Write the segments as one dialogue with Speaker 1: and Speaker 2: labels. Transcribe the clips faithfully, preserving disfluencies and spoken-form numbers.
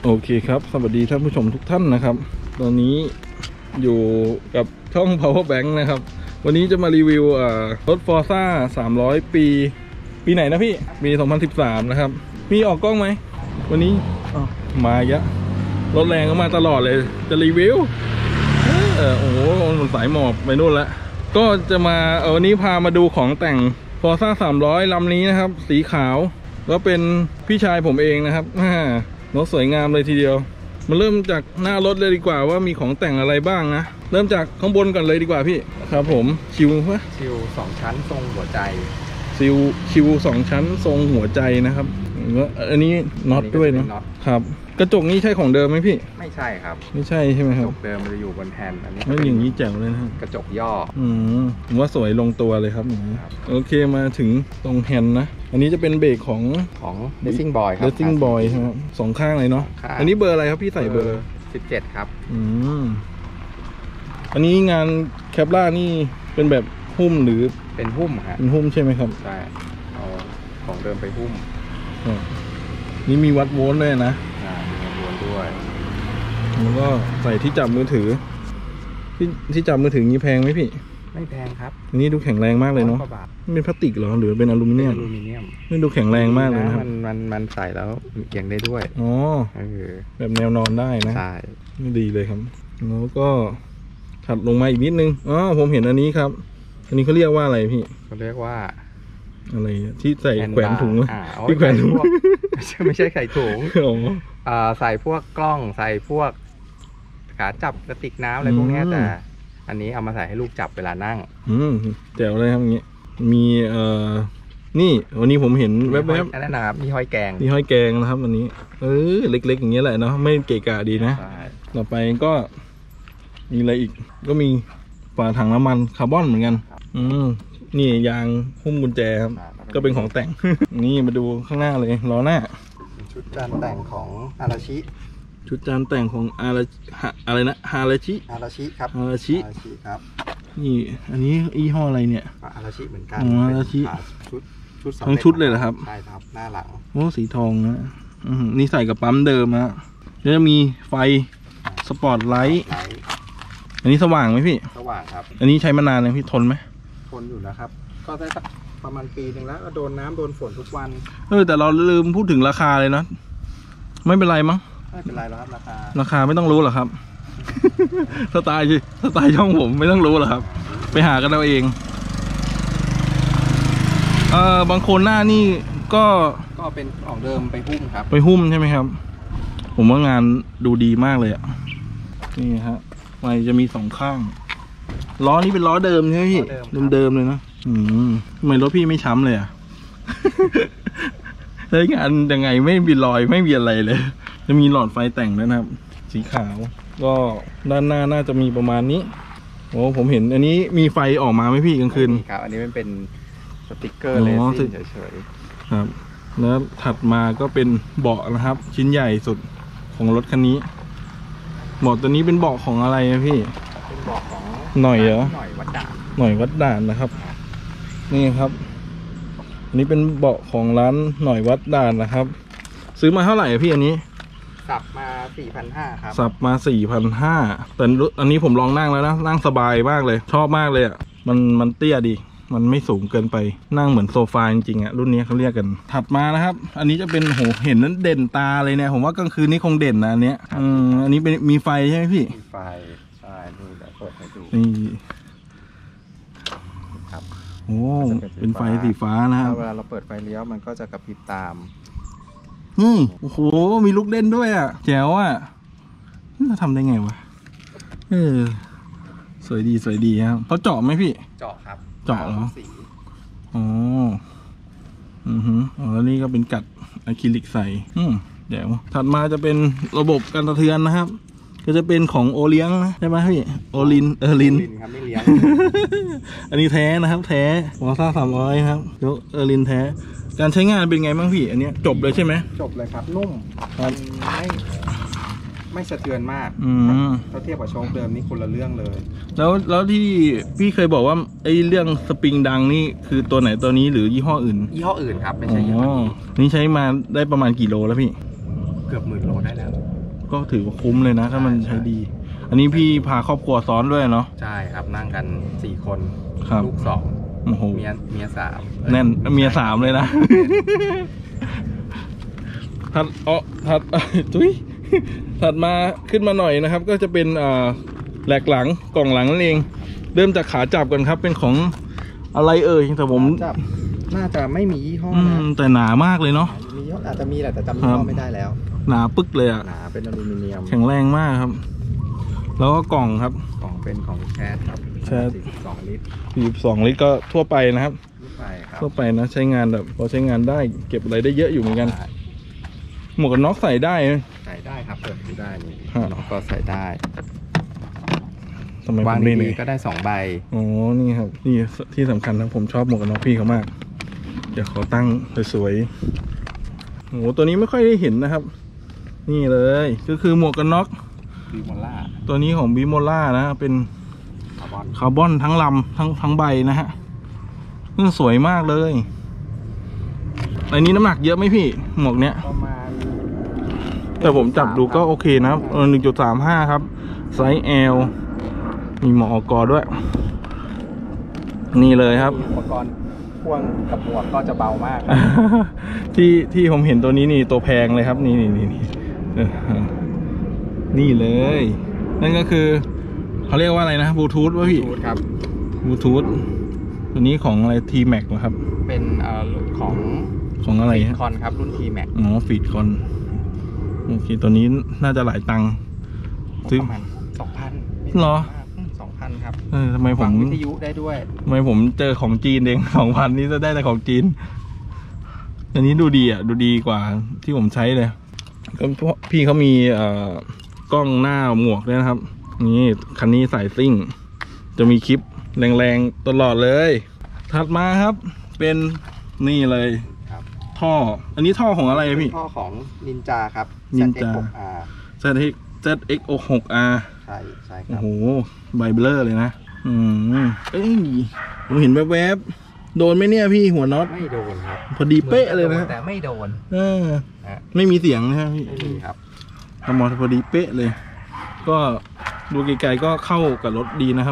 Speaker 1: โอเคครับสวัสดีท่านผู้ชมทุกท่านนะครับตอนนี้อยู่กับช่อง Power Bank นะครับวันนี้จะมารีวิวรถ Forza สามร้อยปีปีไหนนะพี่ปีสองพันสิบสามนะครับมีออกกล้องไหมวันนี้มาเยอะรถแรงก็มาตลอดเลยจะรีวิวเออโอ้โหมันสายหมอบไปนู่นแล้วก็จะมาเออวันนี้พามาดูของแต่ง Forza สามร้อยลำนี้นะครับสีขาวก็เป็นพี่ชายผมเองนะครับรถสวยงามเลยทีเดียวมาเริ่มจากหน้ารถเลยดีกว่าว่ามีของแต่งอะไรบ้างนะเริ่มจากข้างบนก่อนเลยดีกว่าพี่ครับผมชิวปะ
Speaker 2: ชิวสองชั้นทรงหัวใจ
Speaker 1: ชิวชิวสองชั้นทรงหัวใจนะครับอันนี้น็อตด้วยนะครับกระจกนี้ใช่ของเดิมไหมพี่
Speaker 2: ไม่ใช่ครับ
Speaker 1: ไม่ใช่ใช่ไหมครับ
Speaker 2: กระจกเดิมมันจะอยู่บนแผ่นอันนี้
Speaker 1: ไม่อย่างนี้แจ๋วเลยนะครับ
Speaker 2: กระจกย่อ
Speaker 1: อืมผมว่าสวยลงตัวเลยครับโอเคมาถึงตรงแฮนด์นะอันนี้จะเป็นเบรกของ
Speaker 2: ของ Racing Boy ครับ
Speaker 1: Racing Boy ครับสองข้างเลยเนาะอันนี้เบอร์อะไรครับพี่ใส่เบอร์
Speaker 2: สิบเจ็ดครับ
Speaker 1: อืมอันนี้งานแคปล่านี่เป็นแบบหุ้มหรือ
Speaker 2: เป็นหุ้มครับ
Speaker 1: เป็นหุ้มใช่ไหมครับ
Speaker 2: ใช่เอาของเดิมไปหุ้ม
Speaker 1: นี่มีวัดโวลต์ด้วยนะ
Speaker 2: มีวัดโวลต์ด้วย
Speaker 1: แล้วก็ใส่ที่จับมือถือที่ที่จับมือถือนี้แพงไหมพี่
Speaker 2: ไม่แพงครับ
Speaker 1: อันนี้ดูแข็งแรงมากเลยเนาะเป็นพลาสติกเหรอหรือเป็นอลูมิเนียม
Speaker 2: อลูมิเนียม
Speaker 1: นี่ดูแข็งแรงมากเลยนะครับ
Speaker 2: มันมันมันใส่แล้วเอียงได้ด้วย
Speaker 1: อ๋อแบบแนวนอนได้นะ
Speaker 2: ใช่
Speaker 1: ไม่ดีเลยครับแล้วก็ถัดลงมาอีกนิดนึงอ๋อผมเห็นอันนี้ครับอันนี้เขาเรียกว่าอะไรพี่
Speaker 2: เขาเรียกว่า
Speaker 1: อะไรที่ใส่แขวนถุง
Speaker 2: ที่แขวนถุงไม่ใช่ใส่ถุงใส่พวกกล้องใส่พวกขาจับกระติกน้ำอะไรพวกนี้แต่อันนี้เอามาใส่ให้ลูกจับเวลานั่ง
Speaker 1: อืมแจ๋วเลยครับอย่างเงี้ยมีเอ่อนี่วันนี้ผมเห็นแวบ
Speaker 2: ๆอันนั้นนะครับมีห้อยแกง
Speaker 1: มีห้อยแกงนะครับอันนี้เออเล็กๆอย่างเงี้ยแหละเนาะไม่เกะกะดีนะต่อไปก็มีอะไรอีกก็มีฝาถังน้ำมันคาร์บอนเหมือนกันอืมนี่ยางหุ้มกุญแจครับก็เป็นของแต่งนี่มาดูข้างหน้าเลยล้อหน้า
Speaker 2: ชุดจานแต่งของอาราชิ
Speaker 1: ชุดจานแต่งของอาราอะไรนะฮาราชิ
Speaker 2: อาราชิครับ
Speaker 1: ฮาราชิ
Speaker 2: ครับ
Speaker 1: นี่อันนี้ยี่ห้ออะไรเนี่ย
Speaker 2: อาราชิเหมือนกัน
Speaker 1: อาราชิ
Speaker 2: ชุดชุด
Speaker 1: ทั้งชุดเลยเหรอครับ
Speaker 2: ใช่ครับหน้าหลัง
Speaker 1: โอ้สีทองนะนี่ใส่กับปั๊มเดิมนะแล้วจะมีไฟสปอร์ตไลท์อันนี้สว่างไหมพี่
Speaker 2: สว่างครับ
Speaker 1: อันนี้ใช้มานานเลยพี่ทนไหม
Speaker 2: ทนอยู่นะครับก็ได้สักประมาณปีหนึ่งแล้วโดนน้ำโดนฝนทุกวัน
Speaker 1: เออแต่เราลืมพูดถึงราคาเลยนะไม่เป็นไรมั้ง
Speaker 2: ไม่เป็นไรแล้วครับราคา
Speaker 1: ราคาไม่ต้องรู้หรอครับ สไตล์สไตล์ช่องผมไม่ต้องรู้หรอครับไปหากันเอาเองเออบางคนหน้านี่ก็
Speaker 2: ก็เป็นของเดิมไปหุ้มครับ
Speaker 1: ไปหุ้มใช่ไหมครับผมว่างานดูดีมากเลยอ่ะนี่ฮะมันจะมีสองข้างล้อนี้เป็นล้อเดิมใช่ไหมพี่เดิมๆเลยนะอืมทำไมรถพี่ไม่ช้ำเลยอ่ะ ใช้งานยังไงไม่มีรอยไม่มีอะไรเลยจะมีหลอดไฟแต่งด้วยนะครับสีขาวก็ด้านหน้าน่าจะมีประมาณนี้โอ้ผมเห็นอันนี้มีไฟออกมาไหมพี่กลางคืน
Speaker 2: ครับอันนี้มันเป็นสติ๊กเกอร์เลซิ่งเฉย
Speaker 1: ๆครับแล้วถัดมาก็เป็นเบาะนะครับชิ้นใหญ่สุดของรถคันนี้เบาะตัวนี้เป็นเบาะของอะไรนะพี่
Speaker 2: เป็นเบาะของ
Speaker 1: หน่อยเหรอ
Speaker 2: หน่อยวัดด่าน
Speaker 1: หน่อยวัดด่านนะครับนี่ครับอันนี้เป็นเบาะของร้านหน่อยวัดด่านนะครับซื้อมาเท่าไหร่พี่อันนี้
Speaker 2: สับมา สี่พันห้าร้อย ครับ
Speaker 1: สับมา สี่พันห้าร้อย แต่อันนี้ผมลองนั่งแล้วนะนั่งสบายมากเลยชอบมากเลยอ่ะมันมันเตี้ยดีมันไม่สูงเกินไปนั่งเหมือนโซฟาจริงๆอ่ะรุ่นนี้เขาเรียกกันถัดมานะครับอันนี้จะเป็นโหเห็นนั้นเด่นตาเลยเนี่ยผมว่ากลางคืนนี้คงเด่นนะอันเนี้ยอืมอันนี้เป็นมีไฟใช่ไหมพี่
Speaker 2: มีไฟใช่นี่เดี๋ยวเปิดให้ดู
Speaker 1: นี่
Speaker 2: ครับ
Speaker 1: โอ้เป็นไฟสีฟ้านะครับ
Speaker 2: เวลาเราเปิดไฟเลี้ยวมันก็จะกระพริบตาม
Speaker 1: นี่โอ้โหมีลูกเล่นด้วยอ่ะแจ๋วอ่ะจะทำได้ไงวะเออสวยดีสวยดีครับเขาเจาะไหมพี่
Speaker 2: เจาะครับ
Speaker 1: เจาะเหรออ๋ออือฮึอ๋อแล้วนี่ก็เป็นกัดอะคริลิกใสอืมเดี๋ยวถัดมาจะเป็นระบบการสะเทือนนะครับก็จะเป็นของโอเลี้ยงนะใช่ไหมพี่โอลินเออลิน
Speaker 2: ครับไม่เลี้ยง
Speaker 1: อันนี้แท้นะครับแท้วอซ่าสามร้อยครับแล้วเออลินแท้การใช้งานเป็นไงบ้างพี่อันนี้จบเลยใช่ไหม
Speaker 2: จบเลยครับนุ่มมันไม่ไม่สะเทือนมากถ้าเทียบกับโชคเดิมนี่คนละเรื่องเลย
Speaker 1: แล้วแล้วที่พี่เคยบอกว่าไอ้เรื่องสปริงดังนี่คือตัวไหนตัวนี้หรือยี่ห้ออื่น
Speaker 2: ยี่ห้ออื่นครับไม่ใช่ยี่ห้อนี้
Speaker 1: นี่ใช้มาได้ประมาณกี่โลแล้วพี่
Speaker 2: เกือบหมื่นโลได้แล้ว
Speaker 1: ก็ถือว่าคุ้มเลยนะถ้ามันใช้ดี อันนี้พี่พาครอบครัวซ้อนด้วยเนาะ
Speaker 2: ใช่ครับนั่งกันสี่คนลูกสอง
Speaker 1: โอ้โห
Speaker 2: เมียเมียสาม
Speaker 1: แน่นเมียสามเลยนะถัดอ๋อถัดจุ้ยถัดมาขึ้นมาหน่อยนะครับก็จะเป็นอ่าแหลกหลังกล่องหลังนั่นเองเริ่มจากขาจับกันครับเป็นของอะไรเอ่ยแต่ผม
Speaker 2: น่าจะไม่มียี่ห้อนะ
Speaker 1: แต่หนามากเลยเนาะ
Speaker 2: มีอาจจะมีแหละแต่จำยี่ห้อไม่ได้แล้ว
Speaker 1: หนาปึ๊กเลยอ่ะ
Speaker 2: หนาเป็นอลูมิเนียม
Speaker 1: แข็งแรงมากครับแล้วก็กล่องครับ
Speaker 2: กล่องเป็นของแชทครับ
Speaker 1: แชท
Speaker 2: สี่สิบสองลิตร
Speaker 1: สี่สิบสองลิตรก็ทั่วไปนะครับ
Speaker 2: ทั่วไปครับ
Speaker 1: ทั่วไปนะใช้งานแบบพอใช้งานได้เก็บอะไรได้เยอะอยู่เหมือนกันหมวกกันน็อกใส่ได้
Speaker 2: ใส่ได้ครับเปิดได้นี่น็อกก็ใส่ได้
Speaker 1: ทำไม
Speaker 2: วางดีๆก็ได้สองใบ
Speaker 1: อ๋อนี่ครับนี่ที่สำคัญนะผมชอบหมวกกันน็อกพี่เขามากเดี๋ยวขอตั้งสวยๆโอ้ตัวนี้ไม่ค่อยได้เห็นนะครับนี่เลยก็คือหมวกกันน็อก
Speaker 2: บีโมล่า
Speaker 1: ตัวนี้ของบีโมล่านะเป็นคาร์บอนคาร์บอนทั้งลำทั้งทั้งใบนะฮะนี่สวยมากเลยอันนี้น้ำหนักเยอะไหมพี่หมวกเนี้ย
Speaker 2: ประมาณ
Speaker 1: แต่ผมจับดูก็โอเคนะหนึ่งจุดสามห้าครับไซส์ L มีหมอกอด้วยนี่เลยครับ
Speaker 2: อุปกรณ์พ่วงกับหมวกก็จะเบามาก
Speaker 1: ที่ที่ผมเห็นตัวนี้นี่ตัวแพงเลยครับนี่นี่นี่นี่เลยนั่นก็คือเขาเรียกว่าอะไรนะบลูทูธวะพี่
Speaker 2: ครับ
Speaker 1: บลูทูธตัวนี้ของอะไร ที แม็ก เหรอครับ
Speaker 2: เป็นเอ่อของ
Speaker 1: ของอะไรฮะ
Speaker 2: คอนครับรุ่น ที แม็ก
Speaker 1: อ๋อฟีดคอนโอเคตัวนี้น่าจะหลายตังค์
Speaker 2: ซื้อประมาณสองพัน
Speaker 1: เหรอ
Speaker 2: สองพันครับ
Speaker 1: เออทำไมผม
Speaker 2: วิทยุได้ด้วย
Speaker 1: ทำไมผมเจอของจีนเองสองพันนี้จะได้แต่ของจีนอันนี้ดูดีอ่ะดูดีกว่าที่ผมใช้เลยก็พี่เขามีเอ่อกล้องหน้าหมวกด้วยนะครับนี่คันนี้สายซิ่งจะมีคลิปแรงๆตลอดเลยถัดมาครับเป็นนี่เลย
Speaker 2: ครับ
Speaker 1: ท่ออันนี้ท่อของอะไรพี่
Speaker 2: ท่อของนินจาครับ
Speaker 1: นินจา แซด เอ็กซ์ หก อาร์
Speaker 2: ใช่ใช่ครับ
Speaker 1: โอ้โหไบเบลอร์เลยนะอืมเอ้ยผมเห็นแวบๆโดนไหมเนี่ยพี่หัวน็อต
Speaker 2: ไม่โดนครับ
Speaker 1: พอดีเป๊ะเลยนะ
Speaker 2: แต่ไม่โดน
Speaker 1: เออไม่มีเสียงนะพี่
Speaker 2: ไม่มีครับ
Speaker 1: ทำมอพอดีเป๊ะเลยก็ดูไกลๆก็เข้ากับรถดีนะครับ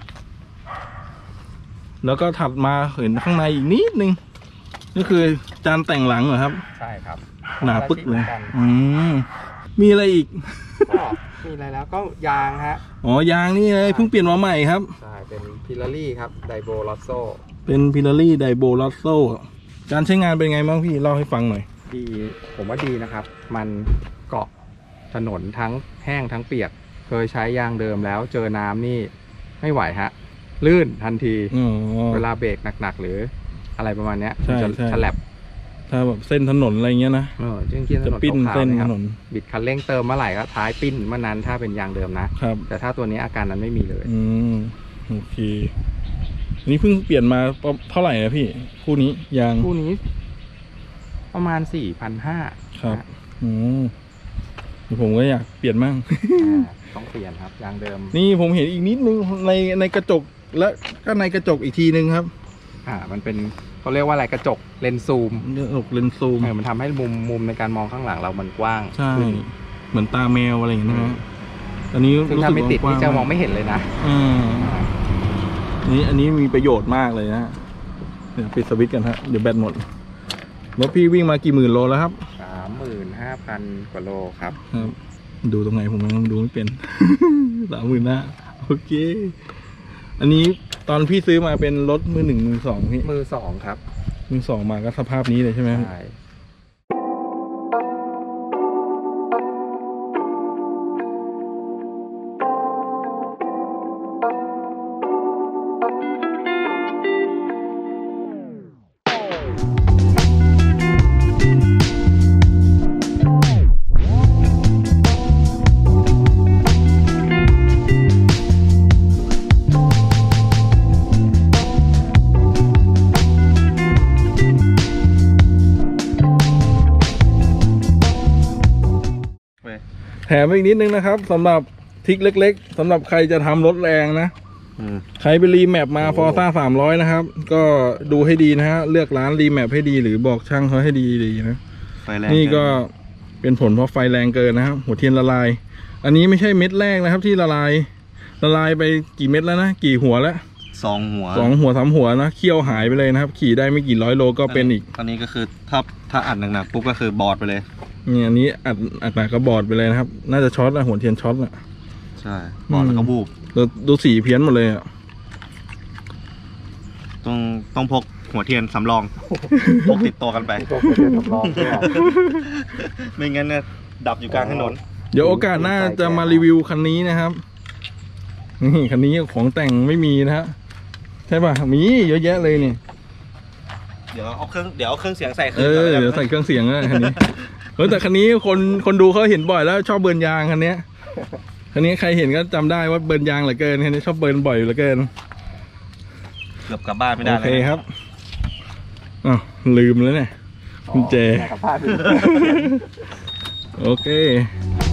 Speaker 1: แล้วก็ถัดมาเห็นข้างในอีกนิดนึงก็คือจานแต่งหลังเหรอครับ
Speaker 2: ใช่ครับ
Speaker 1: หนาปึ๊กเลยอืมมีอะไรอีก
Speaker 2: มีอะไรแล้วก็ยางฮะ
Speaker 1: อ๋อยางนี่เลยเพิ่งเปลี่ยนมาใหม่ครับ
Speaker 2: ใช่เป็นพิลารี่ครับไดโบลอสโซ
Speaker 1: เป็นพิลารี่ไดโบลอสโซการใช้งานเป็นไงบ้างพี่เล่าให้ฟังหน่อย
Speaker 2: ดีผมว่าดีนะครับมันเกาะถนนทั้งแห้งทั้งเปียกเคยใช้ยางเดิมแล้วเจอน้ำนี่ไม่ไหวฮะลื่นทันทีเวลาเบรกหนักๆหรืออะไรประมาณนี้จะฉลับ
Speaker 1: ถ้าแบบเส้นถนนอะไรเงี้ยนะ
Speaker 2: เออจริงๆจะ
Speaker 1: ปิ้นเส้นถนน
Speaker 2: บิดคันเร่งเติมเมื่อไหร่ก็ท้ายปิ้นเมื่อนั้นถ้าเป็นยางเดิมนะครับแต่ถ้าตัวนี้อาการนั้นไม่มีเลย
Speaker 1: อืมโอเคนี่เพิ่งเปลี่ยนมาเท่าไหร่นะพี่คู่นี้ยาง
Speaker 2: คู่นี้ประมาณสี่พันห้า
Speaker 1: ครับอืมผมก็อยากเปลี่ยนมั่ง
Speaker 2: ต้องเปลี่ยนครับยางเดิม
Speaker 1: นี่ผมเห็นอีกนิดนึงในในกระจกและก็ในกระจกอีกทีนึงครับ
Speaker 2: อ่ามันเป็นเขาเรียกว่าอะไรกระจกเลนส์ซูม
Speaker 1: กระจกเลนส์ซูม
Speaker 2: เออมันทำให้มุมมุมในการมองข้างหลังเรามันกว้าง
Speaker 1: ใช่เหมือนตาแมวอะไรอย่างเงี้ยนะอันนี้
Speaker 2: รู้สึกไม่ติดนี่จะมองไม่เห็นเลยนะ
Speaker 1: อืมนี่อันนี้มีประโยชน์มากเลยนะเดี๋ยวปิดสวิตช์กันฮะเดี๋ยวแบตหมดรถพี่วิ่งมากี่หมื่นโลแล้วครับ
Speaker 2: สามหมื่นห้าพันกว่าโลครับ
Speaker 1: ครับดูตรงไหนผมยังดูไม่เป็นสามหมื่นนะโอเคอันนี้ตอนพี่ซื้อมาเป็นรถมือหนึ่งมือสองพี่
Speaker 2: มือสองครับ
Speaker 1: มือสองมาก็สภาพนี้เลยใช่ไหมใช่แถมอีกนิดนึงนะครับสำหรับทิกเล็กๆสำหรับใครจะทำรถแรงนะใครไปรีแมปมาฟอร์ซ่าสามร้อยนะครับก็ดูให้ดีนะฮะเลือกร้านรีแมปให้ดีหรือบอกช่างเขาให้ดีดีนะนี่ก็เป็นผลเพราะไฟแรงเกินนะครับหัวเทียนละลายอันนี้ไม่ใช่เม็ดแรกนะครับที่ละลายละลายไปกี่เม็ดแล้วนะกี่หัวแล้ว
Speaker 3: สองหัว
Speaker 1: สองหัวสามหัวนะเคี่ยวหายไปเลยนะครับขี่ได้ไม่กี่ร้อยโลก็เป็นอีก
Speaker 3: ตอนนี้ก็คือถ้าถ้าอัดหนักๆปุ๊บก็คือบอดไปเลย
Speaker 1: เนี่ยอันนี้อัดอัดหนักก็บอดไปเลยนะครับน่าจะช็อตนะหัวเทียนช็อตนะ
Speaker 3: ใช่บอดแล้วก็บูบ
Speaker 1: ดูสีเพี้ยนหมดเลยอ่ะ
Speaker 3: ต้องต้องพกหัวเทียนสำรองพกติดตัวกันไปไม่งั้นเนี่ยดับอยู่กลางถนน
Speaker 1: เดี๋ยวโอกาสหน้าจะมารีวิวคันนี้นะครับนี่คันนี้ของแต่งไม่มีนะฮะใช่ป่ะมีเยอะแยะเลยนี่
Speaker 3: เดี๋ยวเอาเครื่องเดี๋ยวเอาเครื่องเสียงใส่
Speaker 1: เออเดี๋ยวใส่เครื่องเสียงนะคันนี้เออแต่คันนี้คนคนดูเขาเห็นบ่อยแล้วชอบเบิร์นยางคันนี้คันนี้ใครเห็นก็จำได้ว่าเบิร์นยางเหลือเกินคันนี้ชอบเบิร์นบ่อยเหลือเกิน
Speaker 3: เกือบกลับบ้านไม่ได้
Speaker 1: โอเคครับอ๋อลืมแล้วเนี่ยกุญแจโอเค